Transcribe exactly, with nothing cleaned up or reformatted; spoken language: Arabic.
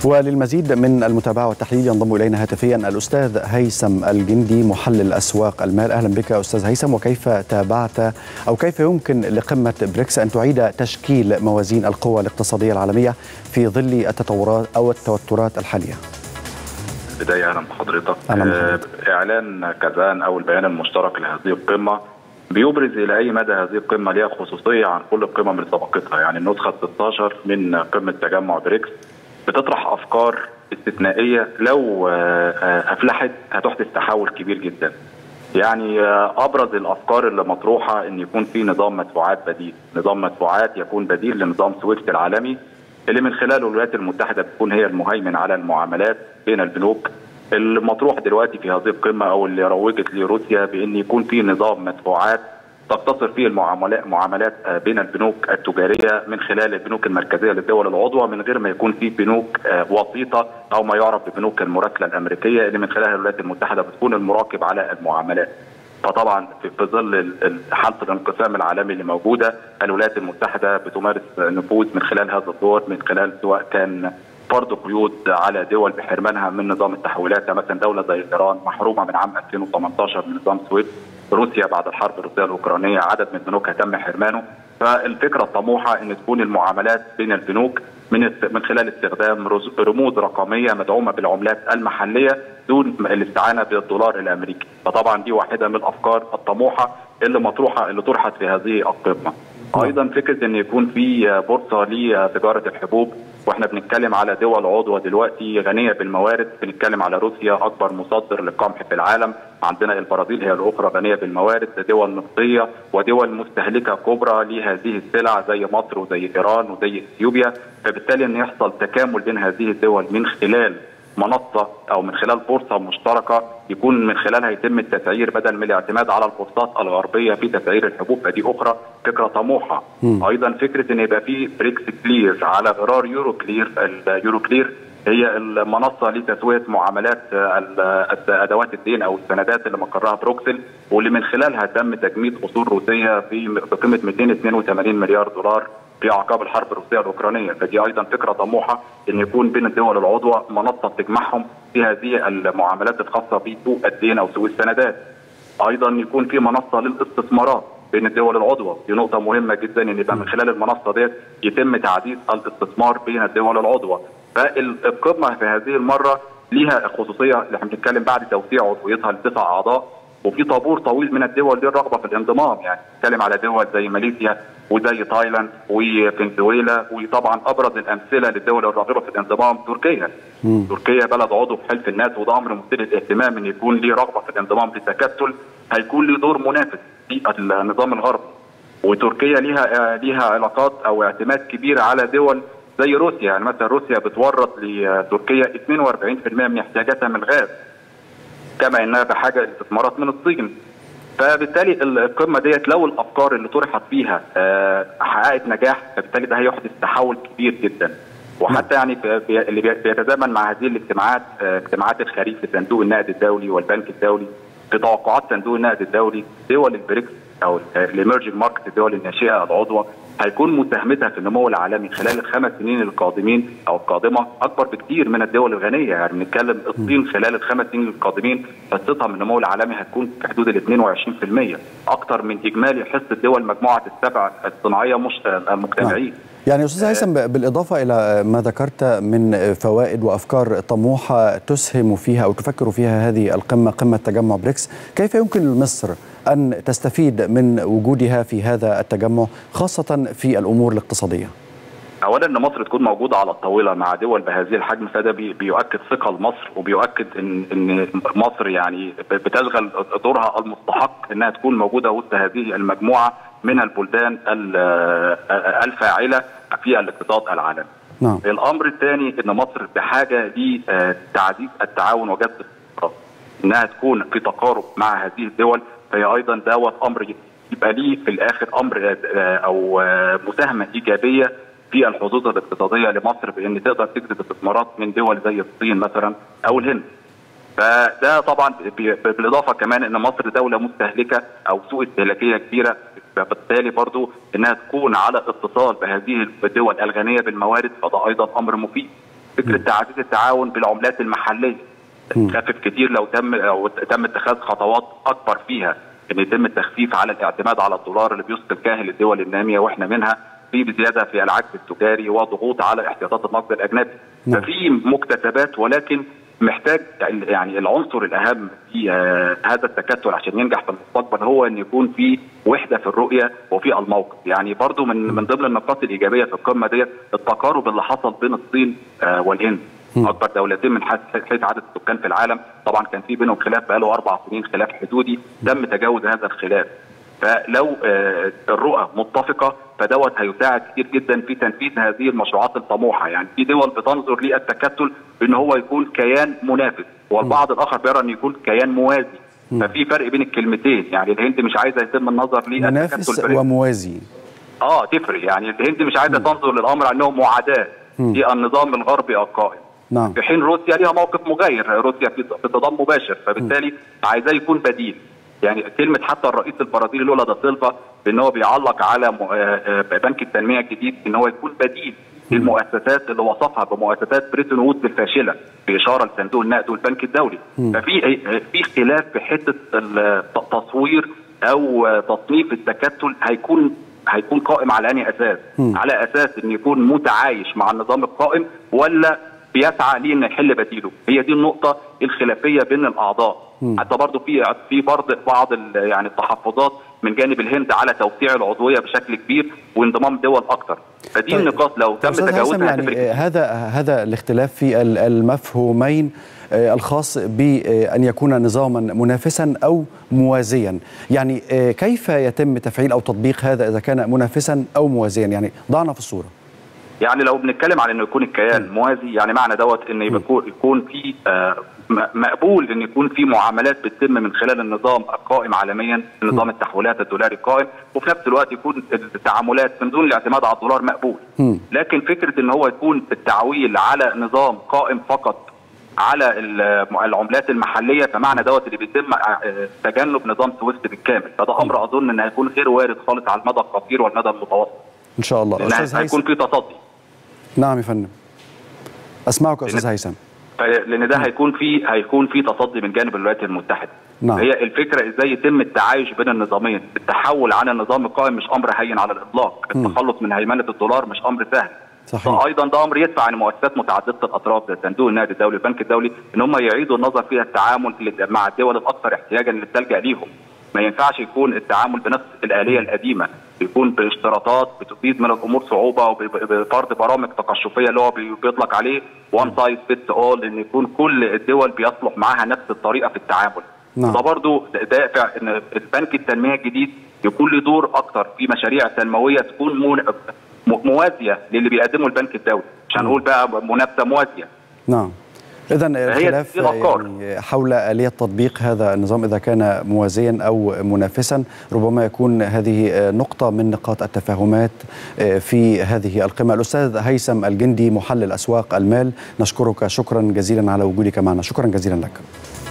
وللمزيد من المتابعة والتحليل ينضم إلينا هاتفيا الأستاذ هيثم الجندي محلل أسواق المال. أهلا بك أستاذ هيثم، وكيف تابعت أو كيف يمكن لقمة بريكس أن تعيد تشكيل موازين القوى الاقتصادية العالمية في ظل التطورات أو التوترات الحالية؟ بداية أهلا بحضرتك. آه إعلان كازان أو البيان المشترك لهذه القمة بيبرز إلى أي مدى هذه القمة لها خصوصية عن كل القمم اللي سبقتها. يعني النسخة ستة عشر من قمة تجمع بريكس بتطرح أفكار استثنائية لو أفلحت هتحدث تحول كبير جدا. يعني أبرز الأفكار اللي مطروحة أن يكون في نظام مدفوعات بديل، نظام مدفوعات يكون بديل لنظام سويفت العالمي اللي من خلاله الولايات المتحدة بتكون هي المهيمن على المعاملات بين البنوك. المطروح دلوقتي في هذه القمة أو اللي روجت لروسيا بأن يكون في نظام مدفوعات تقتصر فيه المعاملات معاملات بين البنوك التجاريه من خلال البنوك المركزيه للدول العضوة، من غير ما يكون في بنوك وسيطه او ما يعرف ببنوك المراسله الامريكيه اللي من خلالها الولايات المتحده بتكون المراقب على المعاملات. فطبعا في ظل حاله الانقسام العالمي اللي موجوده، الولايات المتحده بتمارس نفوذ من خلال هذا الدور، من خلال سواء كان فرض قيود على دول بحرمانها من نظام التحويلات. مثلا دوله زي ايران محرومه من عام ألفين وثمانية عشر من نظام سويفت. روسيا بعد الحرب الروسيه الاوكرانيه عدد من بنوكها تم حرمانه. فالفكره الطموحه ان تكون المعاملات بين البنوك من من خلال استخدام رموز رقميه مدعومه بالعملات المحليه دون الاستعانه بالدولار الامريكي. فطبعا دي واحده من الافكار الطموحه اللي مطروحه اللي طرحت في هذه القمه. ايضا فكره ان يكون في بورصه لتجاره الحبوب، واحنا بنتكلم على دول عضوه دلوقتي غنيه بالموارد. بنتكلم على روسيا اكبر مصدر للقمح في العالم، عندنا البرازيل هي الاخرى غنيه بالموارد، دول نفطيه ودول مستهلكه كبرى لهذه السلع زي مصر وزي ايران وزي اثيوبيا. فبالتالي ان يحصل تكامل بين هذه الدول من خلال منصه او من خلال بورصه مشتركه يكون من خلالها يتم التسعير بدل من الاعتماد على البورصات الغربيه في تسعير الحبوب. فدي اخرى فكره طموحه. م. ايضا فكره ان يبقى في بريكس كلير على غرار يورو كلير. اليورو كلير هي المنصه لتسويه معاملات ادوات الدين او السندات اللي مقرها بروكسل، واللي من خلالها تم تجميد اصول روسيه في بقيمه مئتين واثنين وثمانين مليار دولار في اعقاب الحرب الروسيه الاوكرانيه. فدي ايضا فكره طموحه ان يكون بين الدول العضوه منصه تجمعهم في هذه المعاملات الخاصه بسوق الدين او سوق السندات. ايضا يكون في منصه للاستثمارات بين الدول العضوه، دي نقطه مهمه جدا ان يبقى من خلال المنصه ديت يتم تعزيز الاستثمار بين الدول العضوه. فالقمه في هذه المره ليها خصوصيه اللي احنا بنتكلم بعد توسيع عضويتها لتسع اعضاء، وفي طابور طويل من الدول دي الرغبه في الانضمام. يعني بنتكلم على دول زي ماليزيا وزي تايلاند وفنزويلا، وطبعا ابرز الامثله للدول الراغبه في الانضمام تركيا. مم. تركيا بلد عضو في حلف الناتو، وده امر مثير للاهتمام ان يكون ليه رغبه في الانضمام للتكتل، هيكون له دور منافس في النظام الغربي. وتركيا ليها ليها علاقات او اعتماد كبير على دول زي روسيا. يعني مثلا روسيا بتورط لتركيا اثنين وأربعين بالمئة من احتياجاتها من الغاز، كما انها بحاجه لاستثمارات من الصين. فبالتالي القمه ديت لو الافكار اللي طرحت فيها حققت نجاح، فبالتالي ده هيحدث تحول كبير جدا. وحتى يعني اللي بيتزامن مع هذه الاجتماعات اجتماعات الخريف في صندوق النقد الدولي والبنك الدولي، في توقعات صندوق النقد الدولي دول البريكس او الاميرجنج ماركت، الدول الناشئه العضوه، هيكون مساهمتها في النمو العالمي خلال الخمس سنين القادمين او القادمه اكبر بكثير من الدول الغنيه. يعني بنتكلم الصين خلال الخمس سنين القادمين حصتها من النمو العالمي هتكون في حدود ال اثنين وعشرين بالمئة، اكثر من اجمالي حصه دول مجموعه السبع الصناعيه مش مجتمعين. يعني استاذ هيثم، بالاضافه الى ما ذكرت من فوائد وافكار طموحه تسهم فيها او تفكر فيها هذه القمه، قمه تجمع بريكس، كيف يمكن لمصر أن تستفيد من وجودها في هذا التجمع خاصة في الأمور الاقتصادية؟ أولا أن مصر تكون موجودة على الطاولة مع دول بهذه الحجم، فده بيؤكد ثقة لمصر، وبيؤكد أن أن مصر يعني بتشغل دورها المستحق أنها تكون موجودة وسط هذه المجموعة من البلدان الفاعلة في الاقتصاد العالمي. نعم. الأمر الثاني أن مصر بحاجة لتعزيز التعاون وجذب الاستثمارات، أنها تكون في تقارب مع هذه الدول. فهي ايضا دوت امر يبقى ليه في الاخر امر او مساهمه ايجابيه في الحظوظ الاقتصاديه لمصر، بان تقدر تجذب استثمارات من دول زي الصين مثلا او الهند. فده طبعا بالاضافه كمان ان مصر دوله مستهلكه او سوق استهلاكيه كبيره، فبالتالي برضو انها تكون على اتصال بهذه الدول الغنيه بالموارد، فده ايضا امر مفيد. فكره تعزيز التعاون بالعملات المحليه خفف كتير لو تم او تم اتخاذ خطوات اكبر فيها ان يتم التخفيف على الاعتماد على الدولار اللي بيثقل كاهل الدول الناميه واحنا منها، في بزياده في العجز التجاري وضغوط على احتياطات النقد الاجنبي. ففي مكتسبات، ولكن محتاج يعني العنصر الاهم في هذا التكتل عشان ينجح في المستقبل هو ان يكون في وحده في الرؤيه وفي الموقف. يعني برضو من من ضمن النقاط الايجابيه في القمه ديت التقارب اللي حصل بين الصين والهند، اكبر دولتين من حيث عدد السكان في العالم. طبعا كان في بينهم خلاف بقاله اربع سنين، خلاف حدودي، تم تجاوز هذا الخلاف. فلو الرؤى متفقه فدوت هيساعد كتير جدا في تنفيذ هذه المشروعات الطموحه. يعني في دول بتنظر للتكتل بان هو يكون كيان منافس، والبعض الاخر بيرى انه يكون كيان موازي. ففي فرق بين الكلمتين، يعني الهند مش عايزه يتم النظر للتكتل منافس وموازي. اه تفرق، يعني الهند مش عايزه تنظر للامر انه معاداه للنظام الغربي القائم. نعم. في حين روسيا ليها موقف مغاير، روسيا في صدام مباشر، فبالتالي عايزاه يكون بديل. يعني كلمه حتى الرئيس البرازيلي لولا دا سيلفا بان هو بيعلق على بنك التنميه الجديد ان هو يكون بديل للمؤسسات اللي وصفها بمؤسسات بريتون وودز الفاشله، باشاره لصندوق النقد والبنك الدولي. ففي في خلاف في حته التصوير او تصنيف التكتل هيكون هيكون قائم على انهي اساس؟ على اساس ان يكون متعايش مع النظام القائم ولا بيسعى ليه انه يحل بديله؟ هي دي النقطه الخلافيه بين الاعضاء. حتى برضه في في برضه بعض يعني التحفظات من جانب الهند على توسيع العضويه بشكل كبير وانضمام دول اكثر. فدي طيب. النقاط لو تم تجاوزها يعني هذا هذا الاختلاف في المفهومين الخاص بأن يكون نظاما منافسا أو موازيا، يعني كيف يتم تفعيل أو تطبيق هذا إذا كان منافسا أو موازيا؟ يعني ضعنا في الصورة. يعني لو بنتكلم على انه يكون الكيان موازي، يعني معنى دوت ان يكون في مقبول ان يكون في معاملات بتتم من خلال النظام القائم عالميا، نظام التحويلات الدولاري القائم، وفي نفس الوقت يكون التعاملات من دون الاعتماد على الدولار مقبول. لكن فكره ان هو يكون التعويل على نظام قائم فقط على العملات المحليه، فمعنى دوت اللي بيتم تجنب نظام سويفت بالكامل. فده امر اظن ان هيكون غير وارد خالص على المدى القصير والمدى المتوسط. ان شاء الله. استاذ هيكون في تصدي. نعم يا فندم. اسمعك استاذ هيثم. لان ده هيكون في هيكون في تصدي من جانب الولايات المتحده. نعم. هي الفكره ازاي يتم التعايش بين النظامين، التحول عن النظام القائم مش امر هين على الاطلاق، التخلص من هيمنه الدولار مش امر سهل. صحيح. ايضا ده امر يدفع عن مؤسسات متعدده الاطراف زي صندوق النقد الدولي والبنك الدولي ان هم يعيدوا النظر فيها التعامل مع الدول الاكثر احتياجا اللي بتلجا ليهم. ما ينفعش يكون التعامل بنفس الآلية القديمة، يكون باشتراطات بتزيد من الامور صعوبه وبفرض برامج تقشفيه اللي هو بيطلق عليه وان سايز فيتس اول، ان يكون كل الدول بيصلح معاها نفس الطريقه في التعامل. نعم. ده برضه دافع ان البنك التنميه الجديد يكون له دور اكثر في مشاريع تنمويه تكون موازيه للي بيقدمه البنك الدولي، مش هنقول بقى منافسه موازيه. نعم. إذا الخلاف يعني حول آلية تطبيق هذا النظام إذا كان موازيا أو منافسا، ربما يكون هذه نقطة من نقاط التفاهمات في هذه القمة. الأستاذ هيثم الجندي محلل أسواق المال، نشكرك شكرا جزيلا على وجودك معنا. شكرا جزيلا لك.